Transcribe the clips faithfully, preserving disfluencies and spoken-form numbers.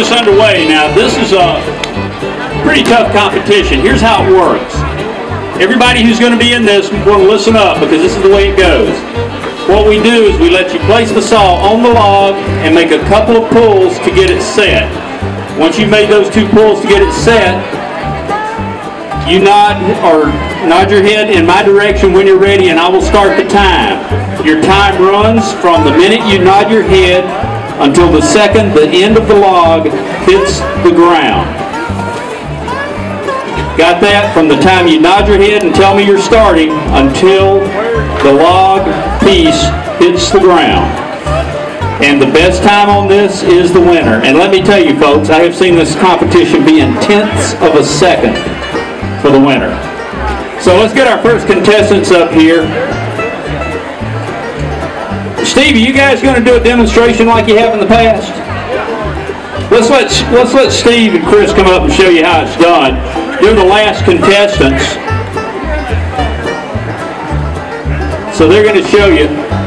this underway. Now, this is a pretty tough competition. Here's how it works. Everybody who's going to be in this, we want to listen up because this is the way it goes. What we do is we let you place the saw on the log and make a couple of pulls to get it set. Once you've made those two pulls to get it set, you nod or nod your head in my direction when you're ready, and I will start the time. Your time runs from the minute you nod your head until the second the end of the log hits the ground. Got that? From the time you nod your head and tell me you're starting until the log piece hits the ground. And the best time on this is the winner. And let me tell you folks, I have seen this competition be in tenths of a second for the winner. So let's get our first contestants up here. Steve, are you guys going to do a demonstration like you have in the past? Let's let, let's let Steve and Chris come up and show you how it's done. They're the last contestants. So they're going to show you.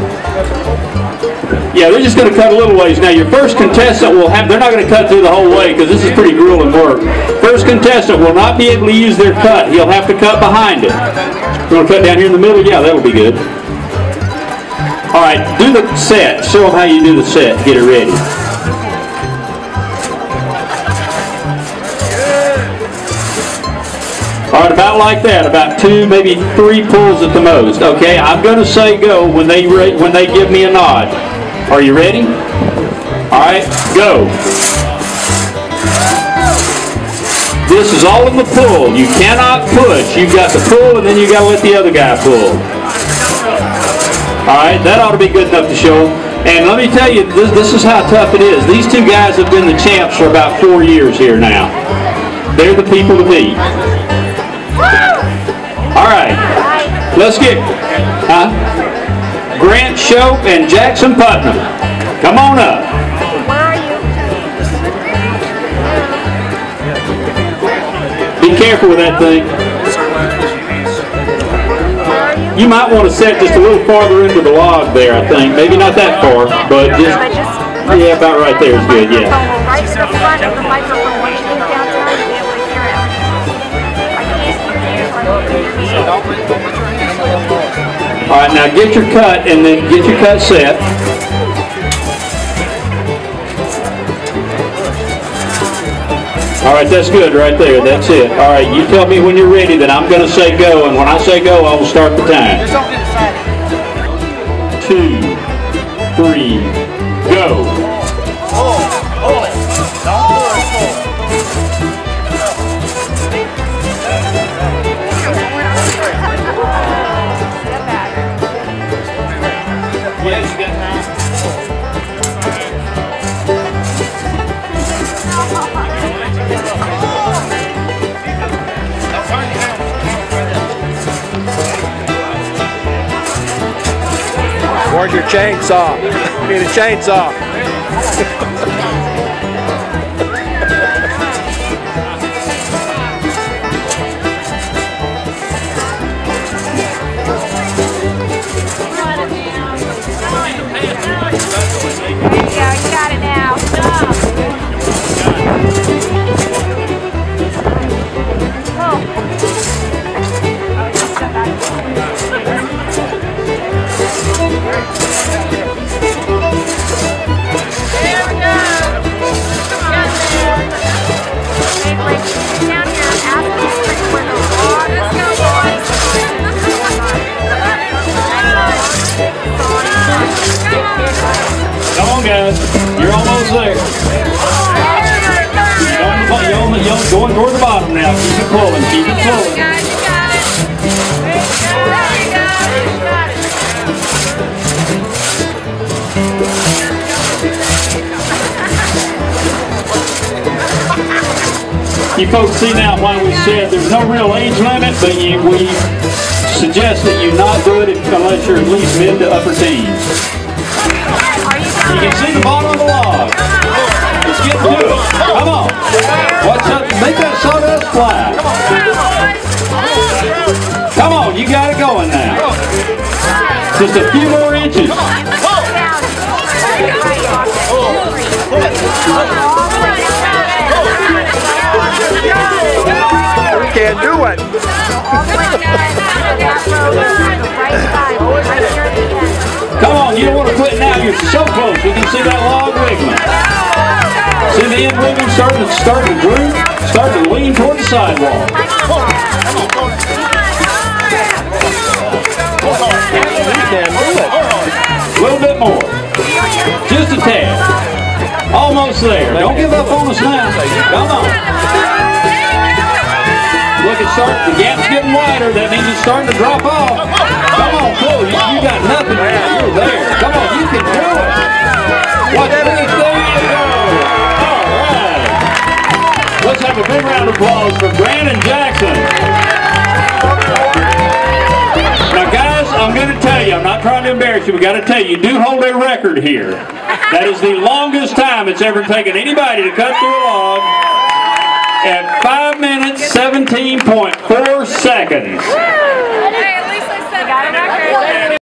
Yeah, they're just going to cut a little ways. Now your first contestant will have, they're not going to cut through the whole way because this is pretty grueling work. First contestant will not be able to use their cut. He'll have to cut behind it. You want to cut down here in the middle? Yeah, that'll be good. All right, do the set. Show them how you do the set. Get it ready. All right, about like that. About two, maybe three pulls at the most. Okay, I'm going to say go when they when they give me a nod. Are you ready? All right, go. This is all in the pull. You cannot push. You've got the pull, and then you got to let the other guy pull. All right, that ought to be good enough to show them. And let me tell you, this, this is how tough it is. These two guys have been the champs for about four years here now. They're the people to beat. All right, let's get huh? Grant Shope and Jackson Putnam. Come on up. Be careful with that thing. You might want to set just a little farther into the log there, I think. Maybe not that far, but just, yeah, about right there is good, yeah. Right to the front of the microphone when you think down there to be able to hear it. All right, now get your cut and then get your cut set. All right, that's good right there. That's it. All right, you tell me when you're ready, then I'm going to say go, and when I say go, I will start the time. Two, three, go. Where's your chainsaw? We need a chainsaw. Come on, guys. You're almost there. You're, on the, you're, you're going toward the bottom now. Keep it pulling. Keep it pulling. You folks see now why we said there's no real age limit, but you, we suggest that you not do it unless you're at least mid to upper teens. You can see the bottom of the log. Let's get to it. Come on. Watch out. Make that sawdust fly. Come on. You got it going now. Just a few more inches. Oh! can do it. All the way to that road, the right side, right here at the end. Come on, you don't want to quit now. You're so close. We can see that log wiggling. See the end wiggling starting to start to droop, starting to lean toward the sidewalk. You can do it. A little bit more. Just a tad. Almost there. Don't give up on us now. Come on. Look, it's starting. The gap's getting wider. That means it's starting to drop off. Come on, Cole. You, you got nothing now. You're there. Come on, you can do it. Watch this. There you go. All right. Let's have a big round of applause for Brandon Jackson. Now, guys, I'm going to tell you, I'm not trying to embarrass you, but got to tell you, you do hold a record here. That is the longest time it's ever taken anybody to cut through a log at five minutes, seventeen point four seconds. Hey, at least I said I got a record.